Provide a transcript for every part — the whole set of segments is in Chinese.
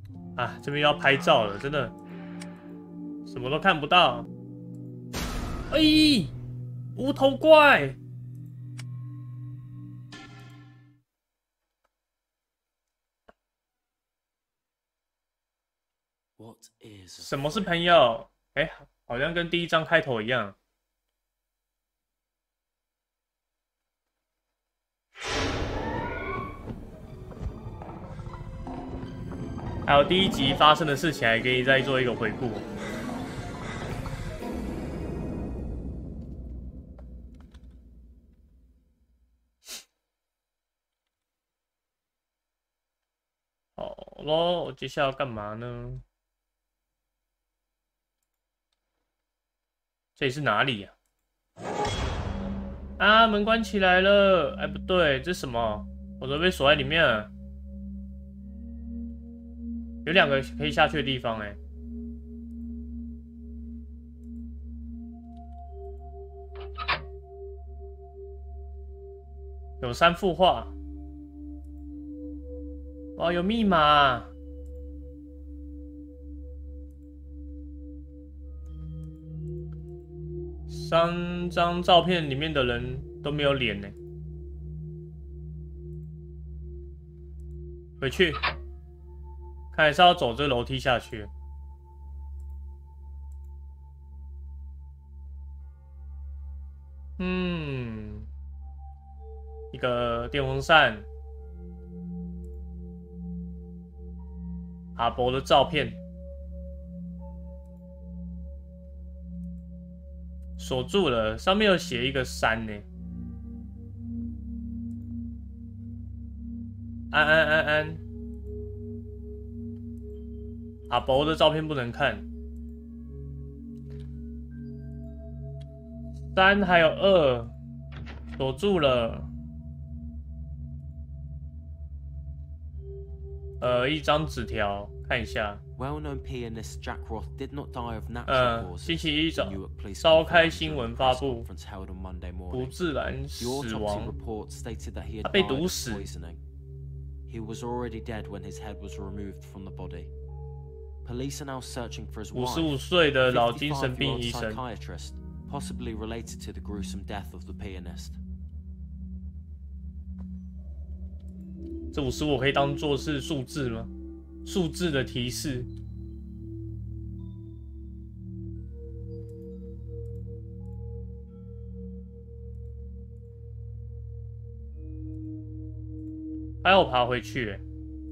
啊，这边要拍照了，真的什么都看不到。哎，无头怪！什么是朋友？哎，好像跟第一章开头一样。还有第一集发生的事情，还可以再做一个回顾。好咯，我接下来要干嘛呢？这里是哪里呀？啊，门关起来了。哎，不对，这是什么？我都被锁在里面了。有2个可以下去的地方，哎。有3幅画。哇，有密码。3张照片里面的人都没有脸呢。回去，看来是要走这个楼梯下去。一个电风扇，阿伯的照片，锁住了，上面有写一个3呢。安安安安，阿伯的照片不能看。3还有2，锁住了。一张纸条，看一下。 Well-known pianist Jack Roth did not die of natural causes. 星期1早 Newark police 召开 confirmed 新闻 during a 发 press 布， conference held on Monday 不 morning. 自然 The 死 autopsy 亡。 report stated that he had 他被 died 毒 of 死。 poisoning. He was already dead when his head was removed from the body. Police are now searching for his wife, 55岁的 a 老精神病 55-year-old 医生。 psychiatrist, possibly related to the gruesome death of the pianist. 这55可以当做是数字吗？数字的提示。还要我爬回去欸。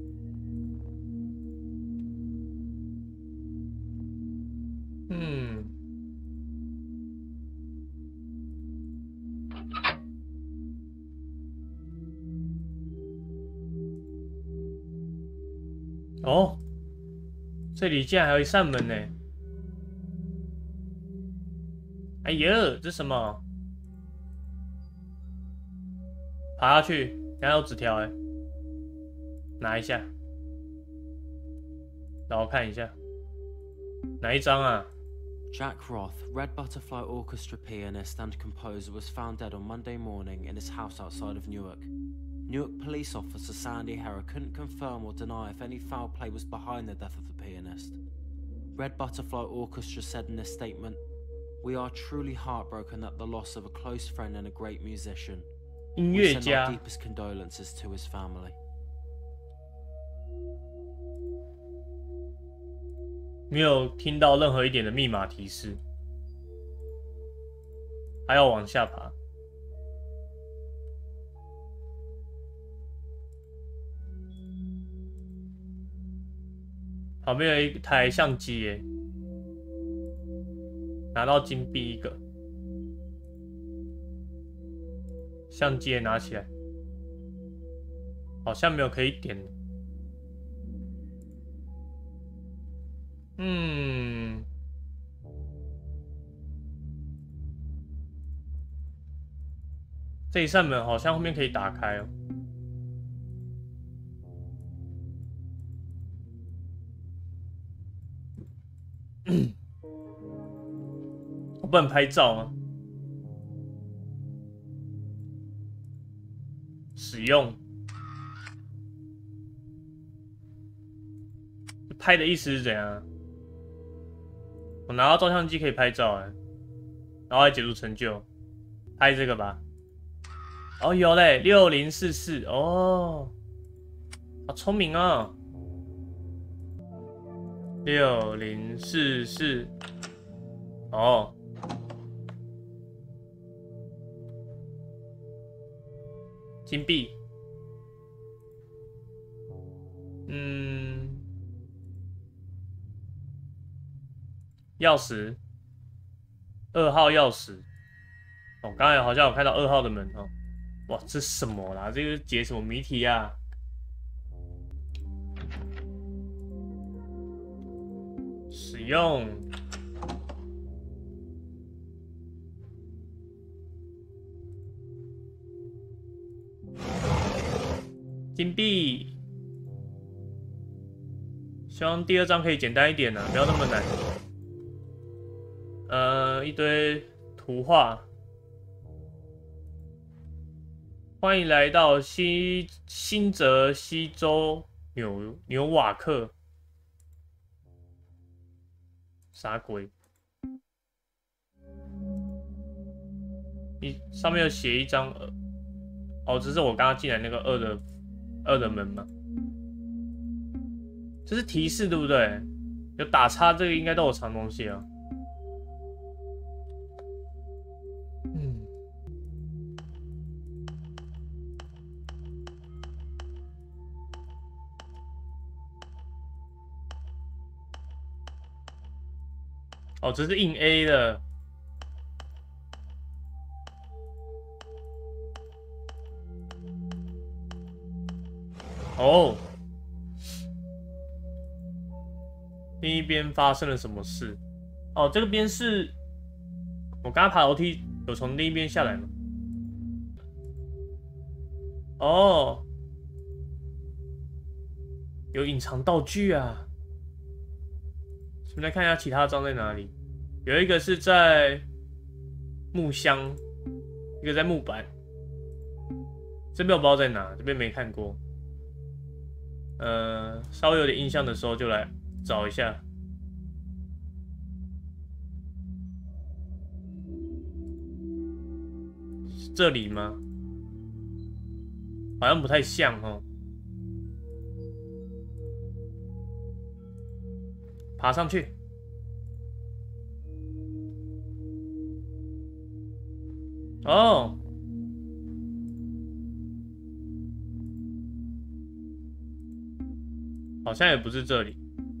哦，这里竟然还有一扇门呢！哎呀，这什么？爬下去，然后有纸条哎，拿一下，然后看一下，哪一张啊？ Jack Roth, Red Butterfly Orchestra pianist and composer, was found dead on Monday morning in his house outside of Newark. Newark police officer Sandy Herrer couldn't confirm or deny if any foul play was behind the death of the pianist. Red Butterfly Orchestra said in a statement, "We are truly heartbroken at the loss of a close friend and a great musician. 音 We 乐 send our 家 deepest condolences to his family." 没有听到任何一点的密码提示，还要往下爬。旁边有一台相机耶，拿到金币1个，相机也拿起来，好像没有可以点。这一扇门好像后面可以打开哦。我不能拍照吗？使用拍的意思是怎样？我拿到照相机可以拍照哎，然后还解除成就，拍这个吧。哦，有嘞，6044哦，好聪明啊！6044哦，金币，钥匙，2号钥匙。哦，刚才好像有看到2号的门哦。哇，这是什么啦？这个解什么谜题啊？使用金币，希望第2章可以简单一点啊，不要那么难。一堆图画。欢迎来到新泽西州纽瓦克。啥鬼？你上面有写一张哦，这是我刚刚进来那个2的门吗？这是提示对不对？有打叉，这个应该都有藏东西啊。哦，这是硬 A 的。哦，另一边发生了什么事？哦，这个边是我刚刚爬楼梯有从另一边下来吗？哦，有隐藏道具啊！我们来看一下其他章在哪里。有一个是在木箱，一个在木板。这边我不知道在哪，这边没看过。稍微有点印象的时候就来找一下。是这里吗？好像不太像哦。爬上去。哦。好像也不是这里。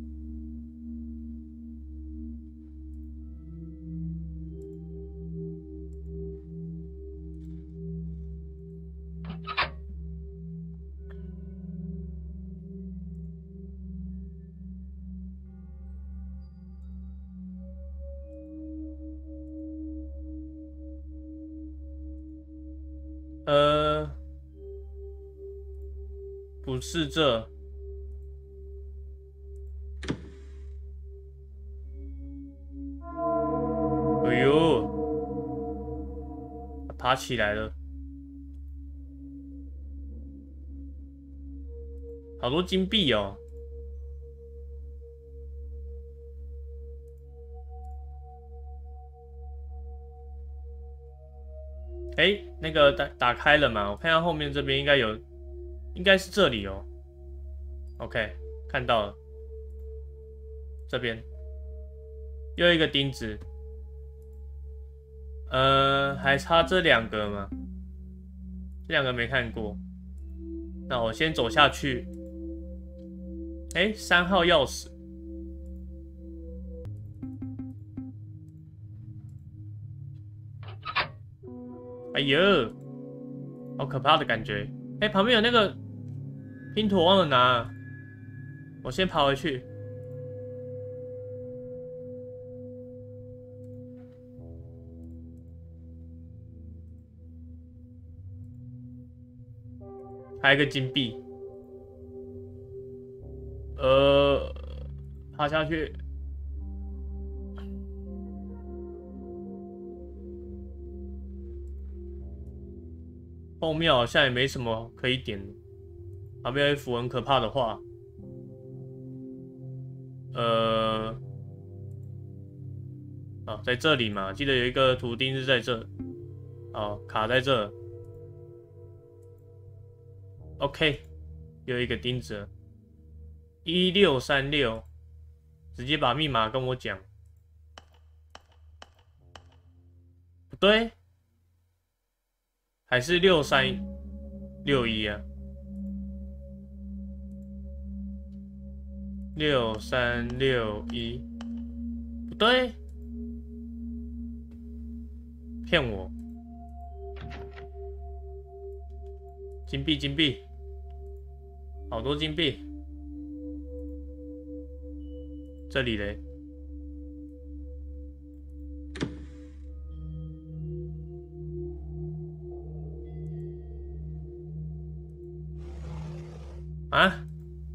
不是这。哎呦，爬起来了，好多金币哦。哎，那个打开了嘛？我看一下后面这边应该有，应该是这里哦。OK， 看到了，这边又一个钉子。还差这2个吗？这2个没看过。那我先走下去。哎，3号钥匙。哎呦，好可怕的感觉！哎，旁边有那个拼图，我忘了拿，我先爬回去。还有一个金币。爬下去。后面好像也没什么可以点的。旁边有一幅很可怕的画。 哦，在这里嘛，记得有一个图钉是在这，哦，卡在这。OK， 有一个钉子，1636，直接把密码跟我讲。不对，还是6361啊，6361，不对，骗我。金币，金币，好多金币。这里嘞，啊？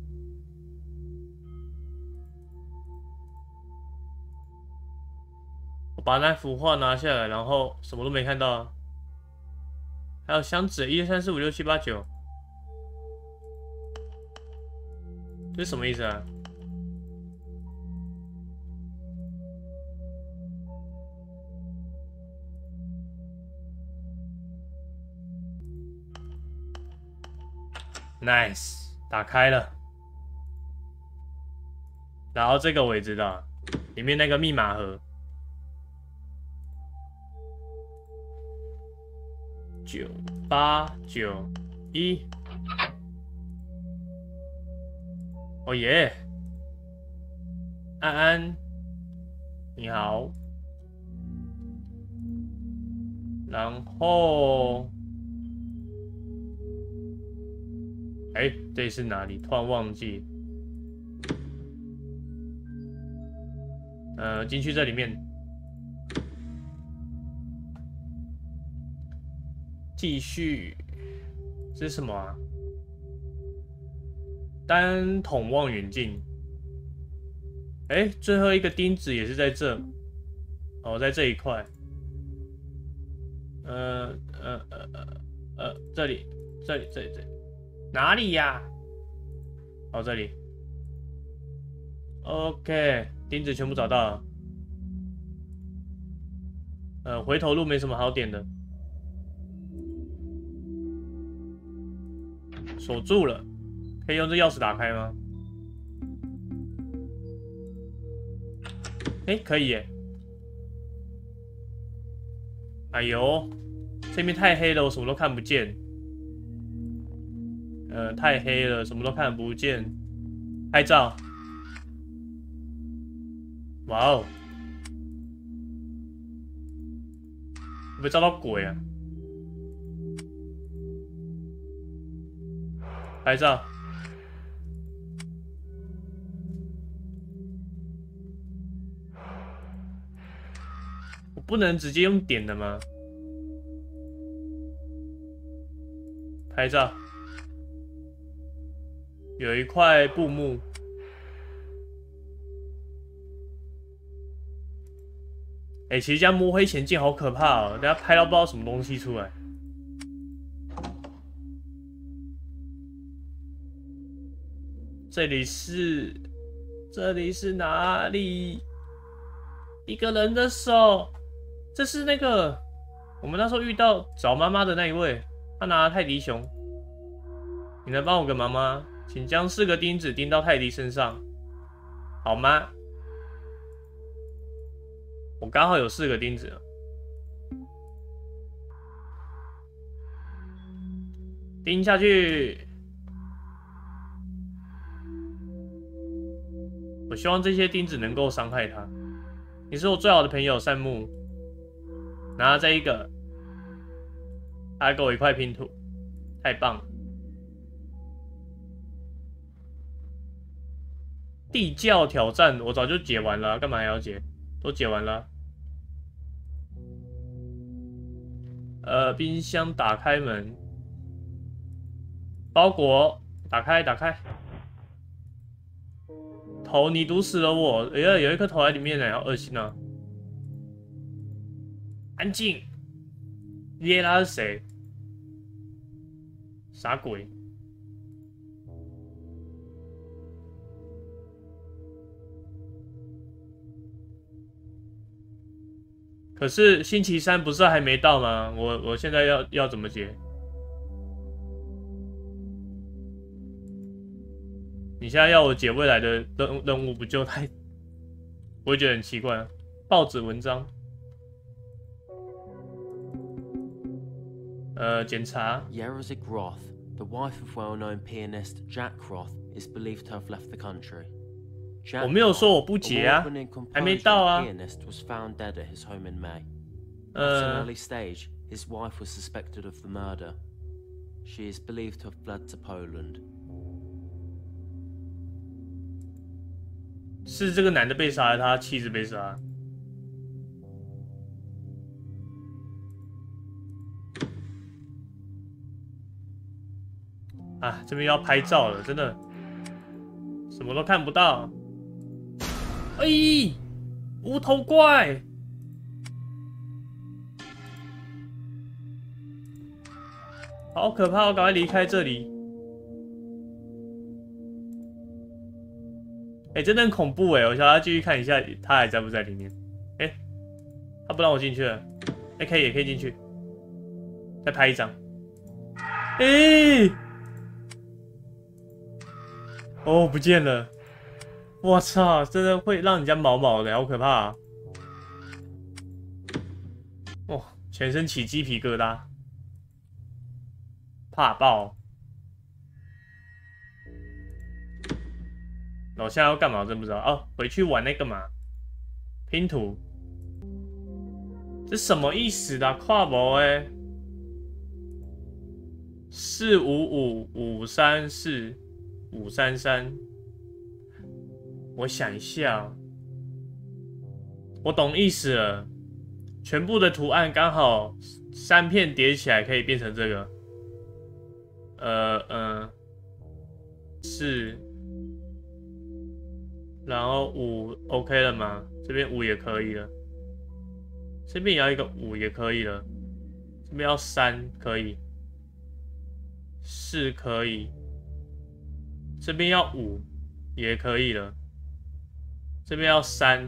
我把那幅画拿下来，然后什么都没看到啊。还有箱子，1、2、3、4、5、6、7、8、9，这是什么意思啊？Nice， 打开了。然后这个我也知道，里面那个密码盒，9891。哦耶，安安，你好。然后，哎，这里是哪里？突然忘记。进去这里面，继续。这是什么啊？单筒望远镜。哎，最后一个钉子也是在这。哦，在这一块。这里，这里，哪里呀？哦，这里。OK， 钉子全部找到了。回头路没什么好点的。锁住了，可以用这钥匙打开吗？哎，可以耶。哎呦，这边太黑了，我什么都看不见。太黑了，什么都看不见。拍照。哇哦，会不会照到鬼啊？拍照。我不能直接用点的吗？拍照。有一块布幕。哎，其实这样摸黑前进好可怕哦！等下拍到不知道什么东西出来。这里是哪里？一个人的手，这是那个我们那时候遇到找妈妈的那一位，他拿泰迪熊。你能帮我个忙吗？请将4个钉子钉到泰迪身上，好吗？我刚好有4个钉子了，钉下去。我希望这些钉子能够伤害他。你是我最好的朋友，善木。拿这一个，他还给我一块拼图，太棒了。地窖挑战我早就解完了，干嘛还要解？都解完了。冰箱打开门，包裹打开。头，你毒死了我！哎呀，有一颗头在里面呢，好恶心啊！安静！耶拉是谁？啥鬼？ 可是星期三不是还没到吗？我现在要怎么解？你现在要我解未来的任务，不就太，我会觉得很奇怪啊。报纸文章，检查。 Yerzig Roth, the wife of well-known pianist Jack Roth, is believed to have left the country. 我没有说我不解啊，还没到啊。 pianist was found dead at his home in May. At an early stage, his wife was suspected of the murder. She is believed to have fled to Poland. 是这个男的被杀，还是他妻子被杀？啊，这边要拍照了，真的，什么都看不到。哎，无头怪！好可怕！我赶快离开这里。哎，真的很恐怖哎！我想要继续看一下，他还在不在里面？哎，他不让我进去了。哎，可以，也可以进去。再拍一张。哎，哦，不见了！我操，真的会让人家毛毛的，好可怕啊！哦，全身起鸡皮疙瘩，怕爆！那我现在要干嘛？我真不知道哦。回去玩那个嘛，拼图，这什么意思的？跨模哎，4555345333。我想一下，我懂意思了。全部的图案刚好3片叠起来可以变成这个。是。然后5 OK 了吗？这边5也可以了，这边也要一个5也可以了，这边要3可以，4可以，这边要5也可以了，这边要3，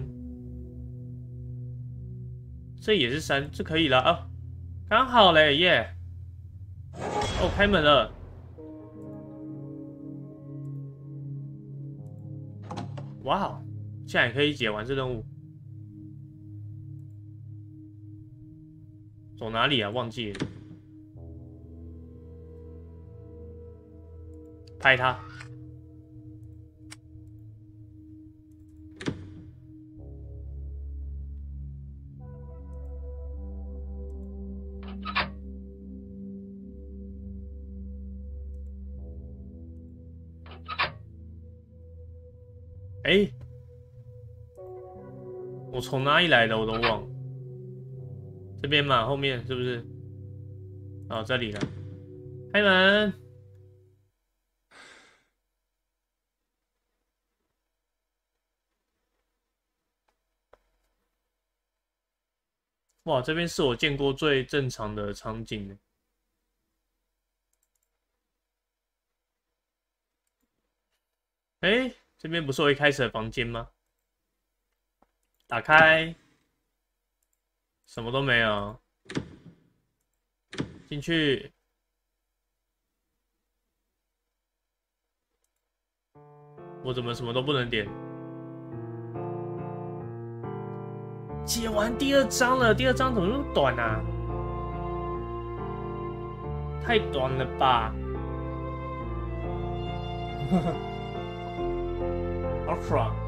这也是3，这可以了啊，刚好嘞耶！哦，开门了。哇哦，现在也可以解完这任务。走哪里啊？忘记了。拍他。哎，我从哪里来的我都忘了。这边嘛，后面是不是？哦，这里了。开门。哇，这边是我见过最正常的场景呢。哎。这边不是我一开始的房间吗？打开，什么都没有。进去，我怎么什么都不能点？解完第2章了，第2章怎么那么短啊？太短了吧！Ultra